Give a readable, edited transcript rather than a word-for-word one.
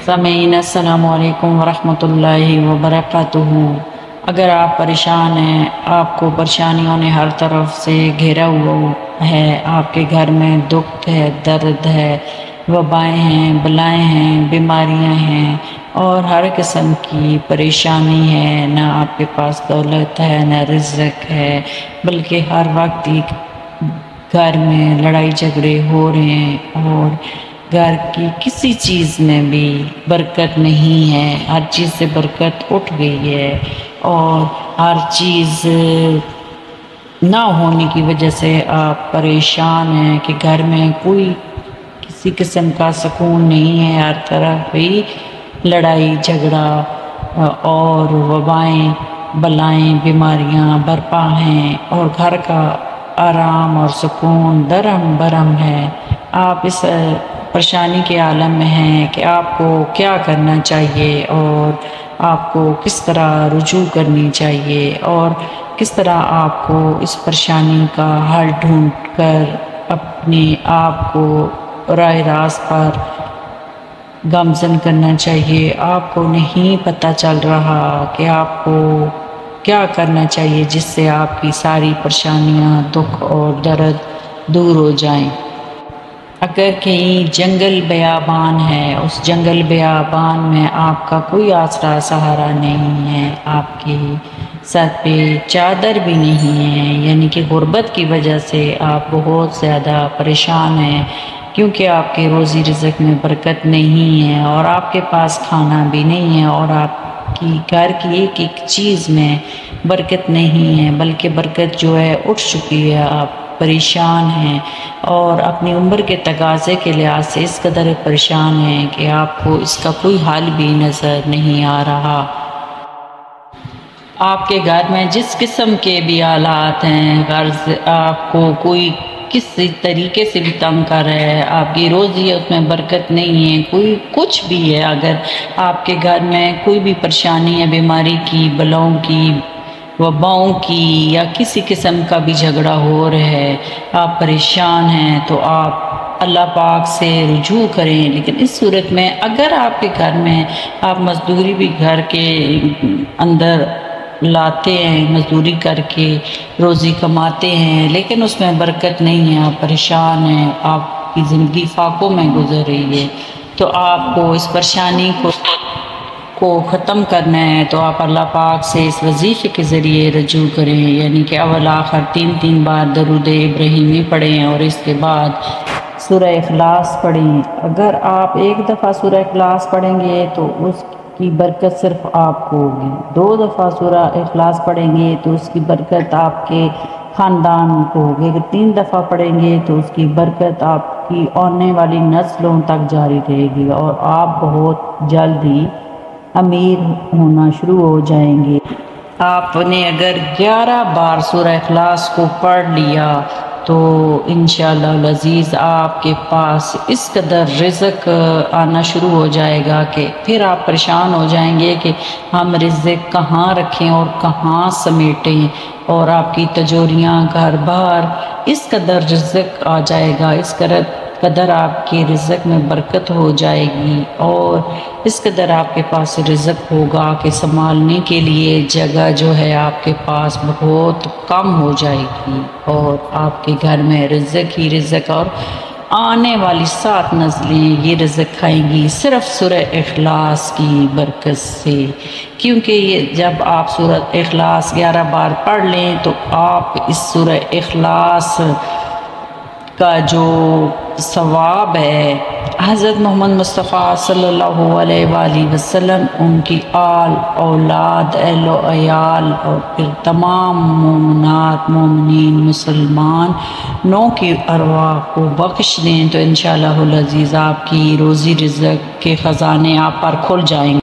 سامعین السلام علیکم ورحمۃ اللہ وبرکاتہ۔ اگر آپ پریشان ہیں، آپ کو پریشانیوں نے ہر طرف سے گھیرا ہوا ہے، آپ کے گھر میں دکھ ہے، درد ہے، وبائیں ہیں، بلائیں ہیں، بیماریاں ہیں اور ہر قسم کی پریشانی ہے، نہ آپ کے پاس دولت ہے نہ رزق ہے، بلکہ ہر وقت گھر میں لڑائی جھگڑے ہو رہے ہیں اور گھر کی کسی چیز میں بھی برکت نہیں ہے، ہر چیز سے برکت اٹھ گئی ہے اور ہر چیز نہ ہونے کی وجہ سے آپ پریشان ہیں کہ گھر میں کوئی کسی قسم کا سکون نہیں ہے، ہر طرف ہی لڑائی جھگڑا اور وبائیں بلائیں بیماریاں برپا ہیں اور گھر کا آرام اور سکون درہم برہم ہے۔ آپ اس پریشانی کے عالم میں ہیں کہ آپ کو کیا کرنا چاہیے اور آپ کو کس طرح رجوع کرنی چاہیے اور کس طرح آپ کو اس پریشانی کا حل ڈھونڈ کر اپنے آپ کو راہ راست پر گامزن کرنا چاہیے۔ آپ کو نہیں پتہ چل رہا کہ آپ کو کیا کرنا چاہیے جس سے آپ کی ساری پریشانیاں، دکھ اور درد دور ہو جائیں۔ اگر کہیں جنگل بیابان ہے، اس جنگل بیابان میں آپ کا کوئی آسرا سہارا نہیں ہے، آپ کے سر پہ چادر بھی نہیں ہے، یعنی کہ غربت کی وجہ سے آپ بہت زیادہ پریشان ہیں کیونکہ آپ کے روزی رزق میں برکت نہیں ہے اور آپ کے پاس کھانا بھی نہیں ہے اور آپ کی گھر کی ایک ایک چیز میں برکت نہیں ہے بلکہ برکت جو ہے اٹھ چکی ہے۔ آپ پریشان ہیں اور اپنی عمر کے تقاضے کے لحاظ سے اس قدر پریشان ہیں کہ آپ کو اس کا کوئی حل بھی نظر نہیں آ رہا۔ آپ کے گھر میں جس قسم کے بھی حالات ہیں، غرض آپ کو کوئی کسی طریقے سے بھی تنگ کر رہا ہے، آپ کی روزی ہے اس میں برکت نہیں ہے، کوئی کچھ بھی ہے، اگر آپ کے گھر میں کوئی بھی پریشانی ہے، بیماری کی، بلاؤں کی، وباؤں کی یا کسی قسم کا بھی جھگڑا ہو رہا ہے، آپ پریشان ہیں تو آپ اللہ پاک سے رجوع کریں۔ لیکن اس صورت میں اگر آپ کے گھر میں آپ مزدوری بھی گھر کے اندر لاتے ہیں، مزدوری کر کے روزی کماتے ہیں لیکن اس میں برکت نہیں ہے، آپ پریشان ہیں، آپ کی زندگی فاقوں میں گزر رہی ہے، تو آپ کو اس پریشانی کو ختم کرنا ہے تو آپ اللہ پاک سے اس وظیفے کے ذریعے رجوع کریں، یعنی کہ اول آخر 3 بار درود ابراہیمی پڑھیں اور اس کے بعد سورہ اخلاص پڑھیں۔ اگر آپ ایک دفعہ سورہ اخلاص پڑھیں گے تو اس کی برکت صرف آپ کو ہوگی، 2 دفعہ سورہ اخلاص پڑھیں گے تو اس کی برکت آپ کے خاندان کو ہوگی، اگر 3 دفعہ پڑھیں گے تو اس کی برکت آپ کی آنے والی نسلوں تک جاری رہے گی اور آپ بہت جلد ہی امیر ہونا شروع ہو جائیں گے۔ آپ نے اگر 11 بار سورہ اخلاص کو پڑھ لیا تو انشاءاللہ العزیز آپ کے پاس اس قدر رزق آنا شروع ہو جائے گا کہ پھر آپ پریشان ہو جائیں گے کہ ہم رزق کہاں رکھیں اور کہاں سمیٹیں، اور آپ کی تجوریاں گھر بار اس قدر رزق آ جائے گا، اس قدر آپ کے رزق میں برکت ہو جائے گی اور اس قدر آپ کے پاس رزق ہوگا کہ سنبھالنے کے لیے جگہ جو ہے آپ کے پاس بہت کم ہو جائے گی اور آپ کے گھر میں رزق ہی رزق اور آنے والی 7 نسلیں یہ رزق کھائیں گی صرف سورہ اخلاص کی برکت سے، کیونکہ یہ جب آپ سورہ اخلاص 11 بار پڑھ لیں تو آپ اس سورہ اخلاص کا جو ثواب ہے حضرت محمد مصطفیٰ صلی اللہ علیہ وآلہ وسلم، ان کی آل اولاد، اہل و عیال اور پھر تمام مومنات مومنین مسلمانوں کی ارواح کو بخش دیں تو انشاءاللہ العزیز آپ کی روزی رزق کے خزانے آپ پر کھل جائیں گے۔